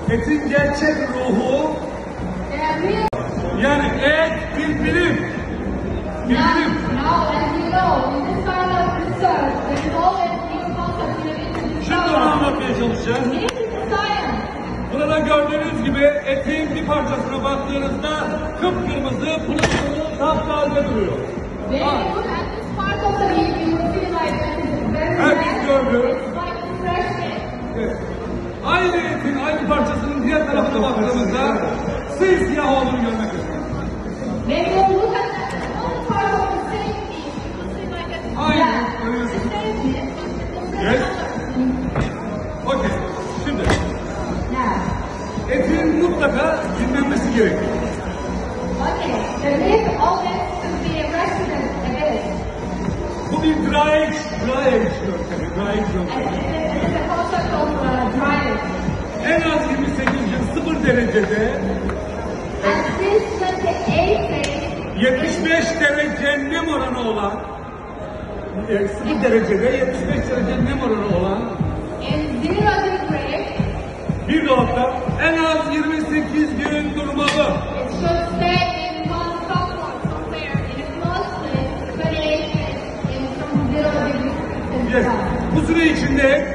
Etin gerçek ruhu, yani et bir bilim. Bir bilim. Şimdi onu anlatmaya çalışacağım. Burada gördüğünüz gibi etin bir parçasına baktığınızda kıpkırmızı, pırıl pırıl, taptaze duruyor. Herkes gördü. Evet. Aynı etin, aynı parçasının diğer tarafına baktığımızda simsiyah olduğunu görmek istiyoruz. Aynen, görüyorsunuz. Evet. Okey, şimdi. Etin mutlaka dinlenmesi gerekiyor. Bu bir dry age yöntemi. En az 28 gün 0 derecede 75 derece nem oranı olan 0 derecede 75 derece nem oranı olan bir dolapta en az 28 gün durmalı. Yes. Bu süre içinde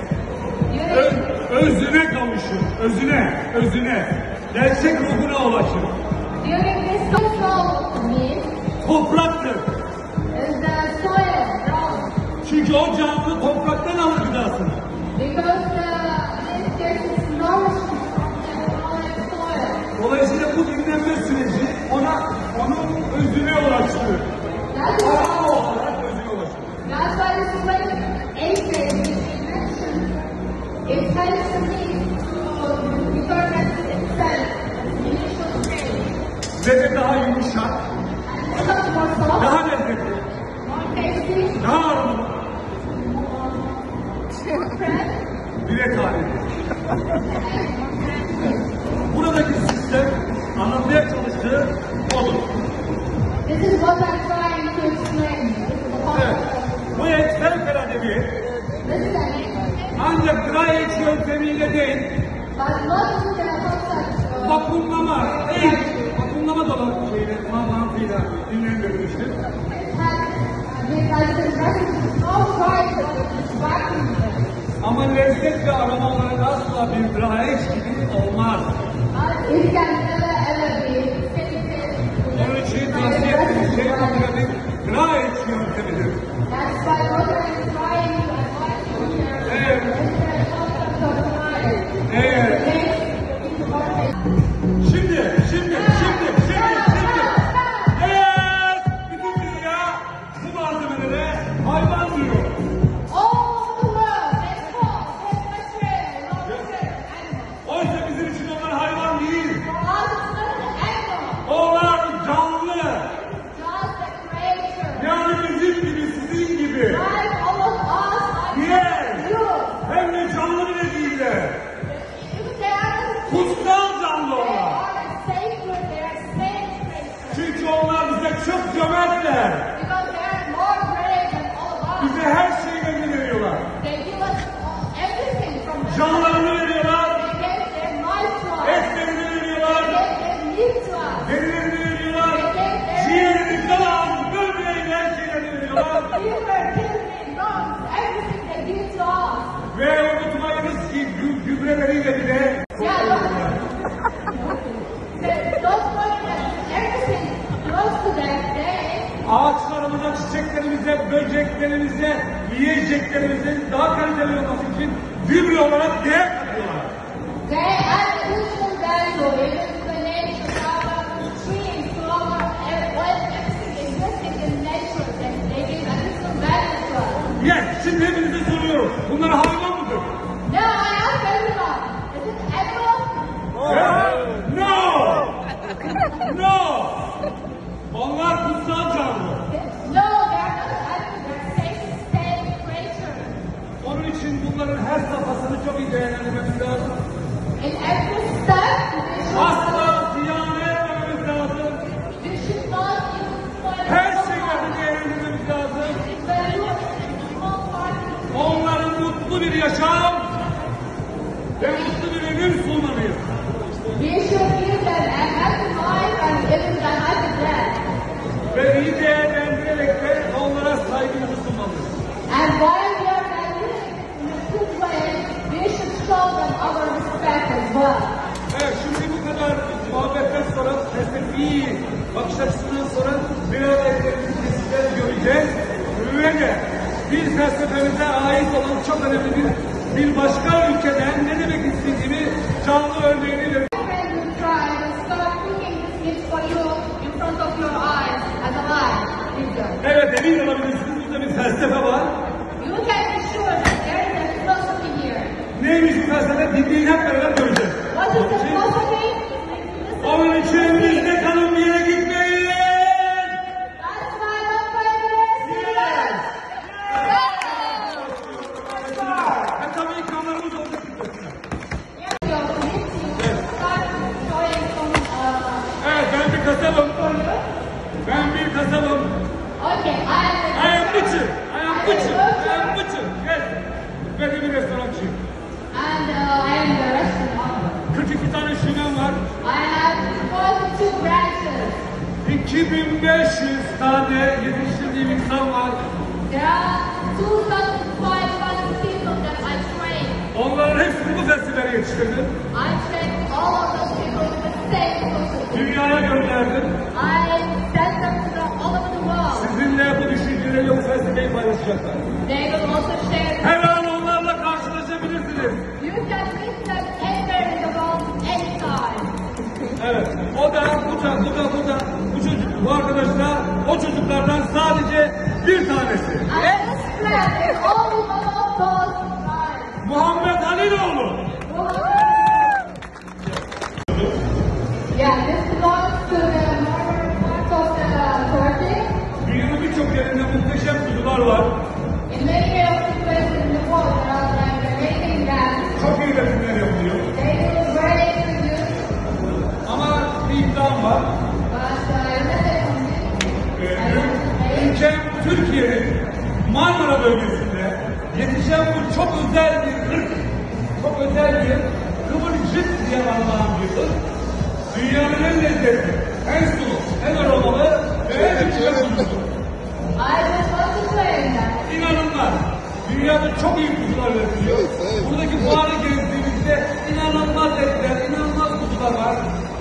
özüne kavuşur. Özüne. Gerçek ruhuna ulaşır. Topraktır. Çünkü o canlı topraktan alır gıdasını. Dolayısıyla bu dinlenme süreci onun özüne ulaştırır. Arama olarak özüne ulaştırır. Ve de daha yumuşak, daha lezzetli, daha aromalı. Direkt halinde. Buradaki sistem anlatmaya çalıştığı odur. Evet. Bu et fevkalade bir et. Ancak dry age yöntemiyle değil, vakumlama dolap mantığıyla dinlendirilmiştir. Ama lezzet ve aroma olarak asla bir dry age gibi olmaz. Onun için tavsiye ettiğim şey bir dry age yöntemidir. Evet. Şimdi. Evet. Bütün dünya bu malzemelere hayvan diyor. Oysa bizim için onlar hayvan değil. Onlar canlı. Yani bizim gibi, sizin gibi. Hem de canlı bile değiller. Kutsal canlı onlar. Çünkü onlar bize çok cömertler. Bize her şeylerini veriyorlar. Canlarını veriyorlar. Etlerini veriyorlar. Derilerini veriyorlar. Ciğerini, kalan, böbreğini, her şeylerini veriyorlar. Ve unutmayınız ki gübreleriyle bile ağaçlarımıza, çiçeklerimize, böceklerimize, yiyeceklerimizin daha kaliteli olması için gübre olarak değer katıyorlar. Yes, şimdi hepinize soruyorum. Bunlar hayvan mıdır? No! Onlar kutsal canlı. Onun için bunların her safhasını çok iyi değerlendirmemiz lazım. Asla ziyan etmememiz lazım. Her şeyleri değerlendirmemiz lazım. Onların mutlu bir yaşam ve mutlu bir ödül sunmalıyız. We should give them a happy life and give them a happy death. Ve iyi değerlendirerek de onlara saygımızı sunmalıyız. And while we are valuing in a good way, we should show them our respect as well. Evet, şimdi bu kadar muhabbetten sonra, felsefi bakış açısından sonra biraz sizler göreceğiz. Ve de bir felsefemize ait olan çok önemli bir başka ülkeden ne demek istediğini canlı örneğini verelim. Evet, emin olabilirsiniz. Burada bir felsefe var. You can be sure that there is a philosophy here. Neymiş bu felsefe? Dinleyin, hep beraber göreceğiz. What is the philosophy? Onun için bizde kalın bir yere gitmeyin. That's why I'm going to Yes. Ve tabii ikramlarımız olacak. Evet, ben bir kasabım. Ben bir kasabım. Okay, I am butcher. I am butcher. I am butcher. Yes. Ben de bir restorançıyım. And I am the restaurant. 42 tane şubem var. I have 42 branches. 2500 tane yetiştirdiğim insan var. There are 2,500 people that I train. Onların hepsini bu festivale yetiştirdim. I train all of those people with the same philosophy. Dünyaya gönderdim. I send them to all over the world. Sizinle bu düşünceleri bu felsefeyi paylaşacaklar. They will also share. Her an onlarla karşılaşabilirsiniz. You can meet them anywhere in the world, anytime. Evet. O da, bu çocuk, bu arkadaşlar, o çocuklardan sadece bir tanesi. And this friend is all of those guys. Muhammed Haliloğlu. Yeah, this belongs to the northern part of the Turkey. Dünyanın birçok yerinde muhteşem kuzular var. In many of the places in the world, there are like amazing bands. Çok iyi resimler yapılıyor. They do great reviews, Ama bir iddiam var. but Ülkem Türkiye'nin Marmara bölgesinde yetişen bu çok özel bir ırk, çok özel bir kıvırcık diye anılan bir ırk. Dünyanın en lezzetli, en sulu, en aromalı ve en yetişen kuzusu. I just want to say that. İnanılmaz. Dünyada çok iyi kuzular üretiliyor. Buradaki fuarı gezdiğimizde inanılmaz etler, inanılmaz kuzular var.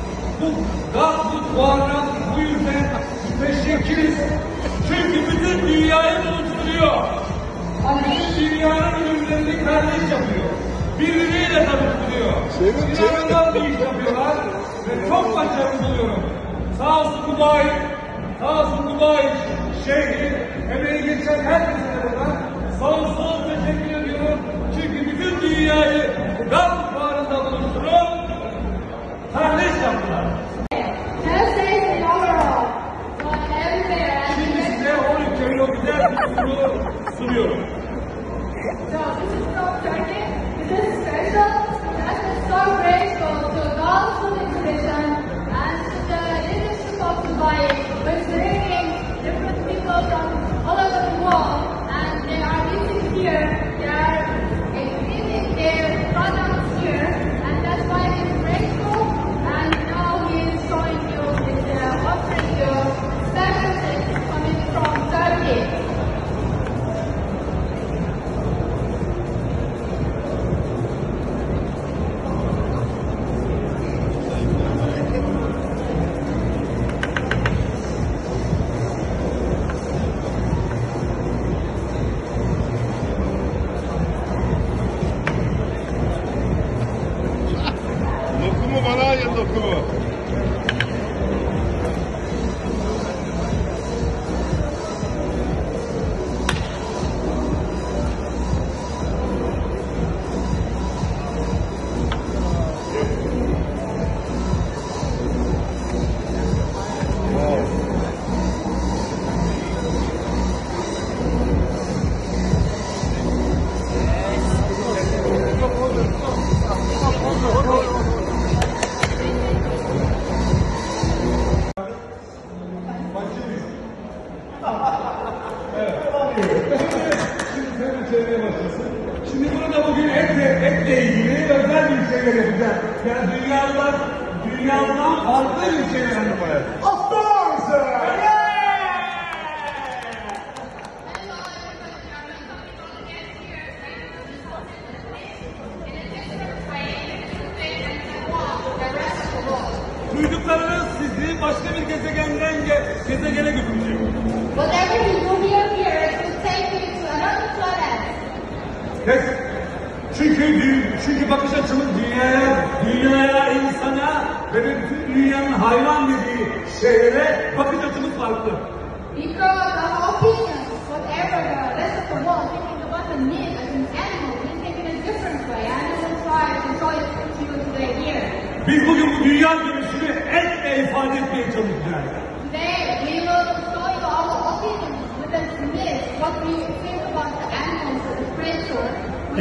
Bu fuardan bu yüzden teşekkürüz. Çünkü bütün dünyayı buluşturuyor. Bütün dünyanın ürünlerini kardeş yapıyor. Birbiriyle tanıştırıyor. İnanılmaz bir iş yapıyorlar ve çok başarılı buluyorum. Sağ olsun Dubai şehri, emeği geçen herkese buradan sonsuz teşekkür ediyorum. Çünkü bütün dünyayı Gazze fuarında buluşturup kardeş yaptılar. Thursdays in overall, but everywhere. Şimdi size 10 ülkenin o güzel kültürünü sunuyorum. So this is from Turkey. This is special. That's the so grateful to Gulf Food Exhibition and to the leadership of Dubai, which bringing different people from all over the world, and they are visiting here. They are exhibiting their products here, and that's why we're grateful. And now he is showing you, offering you special things coming from Turkey. Lokumu bana ayır lokumu. gezeceğiz. Yani dünyadan farklı ülkelerin var. Of course! Duyduklarınız sizi başka bir gezegene götürecek. Whatever you do here is to take you to another planet. Yes. Çünkü bakış açımız dünyaya, insana ve de bütün dünyanın hayvan dediği şeylere bakış açımız farklı. Because our opinions, whatever the rest of the world thinking about the meat as an animal, we think in a different way. And I will try to show it to you today here. Biz bugün bu dünya görüşünü etle ifade etmeye çalışacağız. Today we will show you our opinions with the myth, what we think about the animals and the creatures.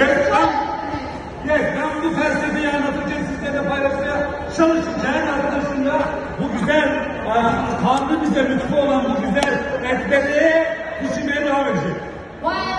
Ben bu felsefeyi anlatırken sizlerle paylaşmaya çalışırken arkadaşımla bu güzel, Tanrı bize lütfu olan bu güzel etleri pişirmeye devam edecek. While